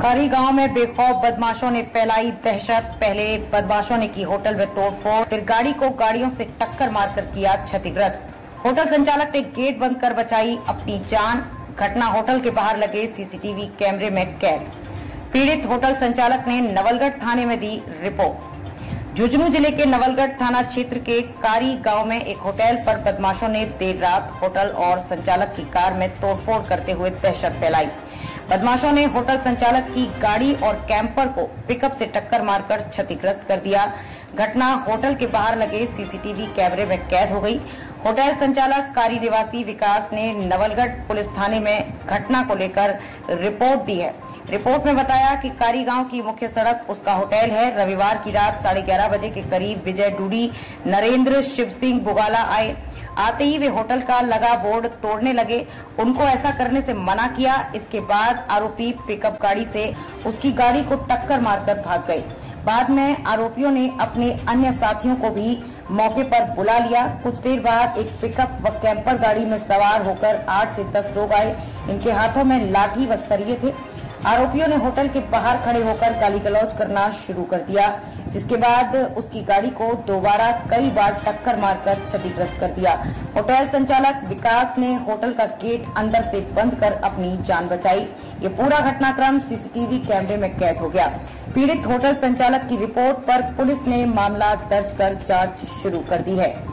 कारी गांव में बेखौफ बदमाशों ने फैलाई दहशत। पहले बदमाशों ने की होटल में तोड़फोड़, फिर गाड़ियों से टक्कर मारकर किया क्षतिग्रस्त। होटल संचालक ने गेट बंद कर बचाई अपनी जान। घटना होटल के बाहर लगे सीसीटीवी कैमरे में कैद। पीड़ित होटल संचालक ने नवलगढ़ थाने में दी रिपोर्ट। झुंझुनू जिले के नवलगढ़ थाना क्षेत्र के कारी गांव में एक होटल पर बदमाशों ने देर रात होटल और संचालक की कार में तोड़फोड़ करते हुए दहशत फैलाई। बदमाशों ने होटल संचालक की गाड़ी और कैंपर को पिकअप से टक्कर मारकर क्षतिग्रस्त कर दिया। घटना होटल के बाहर लगे सीसीटीवी कैमरे में कैद हो गई। होटल संचालक कारी निवासी विकास ने नवलगढ़ पुलिस थाने में घटना को लेकर रिपोर्ट दी है। रिपोर्ट में बताया कि कारी गांव की मुख्य सड़क उसका होटल है। रविवार की रात 11:30 बजे के करीब विजय डूडी, नरेंद्र, शिव सिंह बुगाला आते ही वे होटल का लगा बोर्ड तोड़ने लगे। उनको ऐसा करने से मना किया। इसके बाद आरोपी पिकअप गाड़ी से उसकी गाड़ी को टक्कर मारकर भाग गए। बाद में आरोपियों ने अपने अन्य साथियों को भी मौके पर बुला लिया। कुछ देर बाद एक पिकअप व कैंपर गाड़ी में सवार होकर 8 से 10 लोग आए। इनके हाथों में लाठी व सरिये थे। आरोपियों ने होटल के बाहर खड़े होकर गाली गलौज करना शुरू कर दिया, जिसके बाद उसकी गाड़ी को दोबारा कई बार टक्कर मारकर क्षतिग्रस्त कर दिया। होटल संचालक विकास ने होटल का गेट अंदर से बंद कर अपनी जान बचाई। ये पूरा घटनाक्रम सीसीटीवी कैमरे में कैद हो गया। पीड़ित होटल संचालक की रिपोर्ट पर पुलिस ने मामला दर्ज कर जांच शुरू कर दी है।